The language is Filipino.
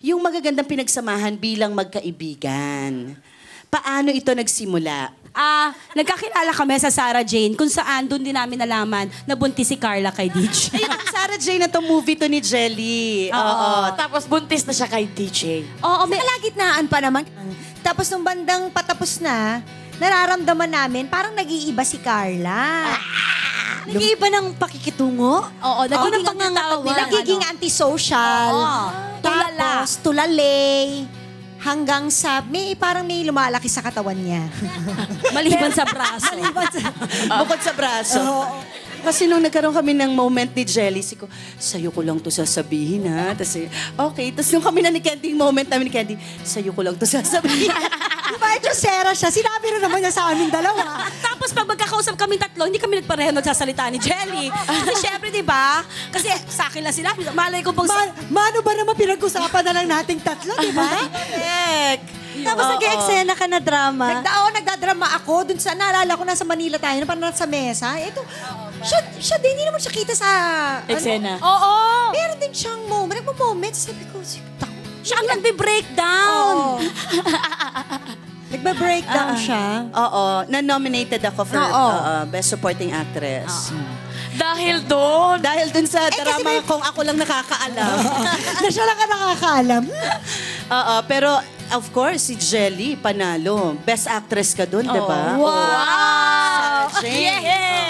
yung magagandang pinagsamahan bilang magkaibigan. Paano ito nagsimula? Nagkakilala kami sa Sarah Jane, kung saan doon din namin nalaman na buntis si Karla kay DJ. Ayun, Sarah Jane na to movie to ni Gelli. Oo. Tapos buntis na siya kay DJ. Oo, Sa kalagitnaan pa naman. Tapos nung bandang patapos na, nararamdaman namin parang nag-iiba si Karla. Nag-iiba ng pakikitungo? Oo, nagiging pangangatawan. Nagiging antisocial. Tulala. Tapos tulalay. Hanggang sa, parang may lumalaki sa katawan niya. Maliban sa braso. Bukod sa braso. Kasi nung nagkaroon kami ng moment ni Gelli, ko, sa'yo ko lang to sasabihin, ha? Tapos, okay. Tapos nung kami na ni Candy, yung moment namin ni Candy, sa'yo ko lang to sasabihin. Diba, Sera siya, sinabi rin naman niya sa amin dalawa. Tapos pag magkakausap kaming tatlo, hindi kami nagpareho nagsasalita ni Gelli. Kasi syempre, di ba? Kasi sa akin lang sila. Malay ko pang... Mano ba naman pinag-usapan na lang nating tatlo, di ba? Correct. Tapos nag-eksena ka na drama. Nagdadrama ako. Dun sa, naalala ko, nasa Manila tayo, na parang nasa mesa. Ito, siya din, hindi naman siya kita sa... Eksena. Oo! Meron din siyang moment. Nagmo-moment. Sabi ko, Siya ang nagbe-breakdown. Nagbe-breakdown siya. Oo. Na-nominated ako for Best Supporting Actress. Dahil doon. Dahil dun sa drama kasi kung ako lang nakakaalam. Na siya lang ka nakakaalam. Oo, pero of course, si Gelli, panalo. Best Actress ka dun, di ba? Wow! Sarah Jane.